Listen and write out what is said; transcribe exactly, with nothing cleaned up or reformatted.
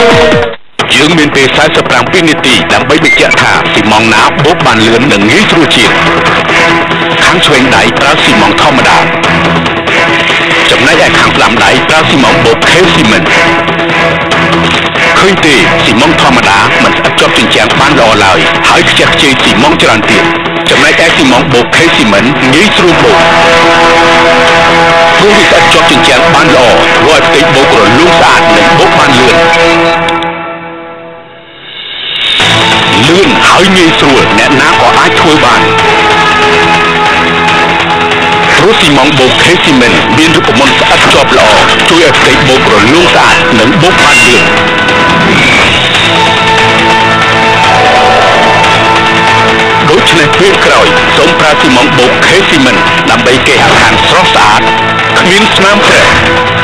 យើងមានពេលសាច់ប្រាំពីរនាទីដើម្បីបញ្ជាក់ថាស៊ីម៉ងណាបូកបានលឿននិងងាយស្រួលជាងខាងឆ្វេងដៃប្រើស៊ីម៉ងធម្មតាចំណែកឯខាងស្ដាំដៃប្រើស៊ីម៉ងបូកខេស៊ីមិនឃើញទេស៊ីម៉ងធម្មតាមិនស្អិតជាប់ជញ្ជាំងបានល្អឡើយហើយខ្ជះខ្ជាយស៊ីម៉ងច្រើនទៀតចំណែកឯស៊ីម៉ងបូកខេស៊ីមិនងាយស្រួលបូកព្រោះវាស្អិតជាប់ជញ្ជាំងបានល្អធ្វើឲ្យផ្ទៃបូករលូនស្អាតនិងបូកបានលឿនលឿនហើយងាយស្រួលអ្នកណាក៏អាចធ្វើបានព្រោះស៊ីម៉ងបូកខេស៊ីមិនមានរូបមន្តស្អិតជាប់ល្អជួយឲ្យផ្ទៃបូករលូនស្អាតនិងបូកបានលឿនដូច្នេះពេលក្រោយសូមប្រើស៊ីម៉ងបូកខេស៊ីមិនដើម្បីគេហដ្ឋានស្រស់ស្អាតគ្មានស្នាមប្រេះ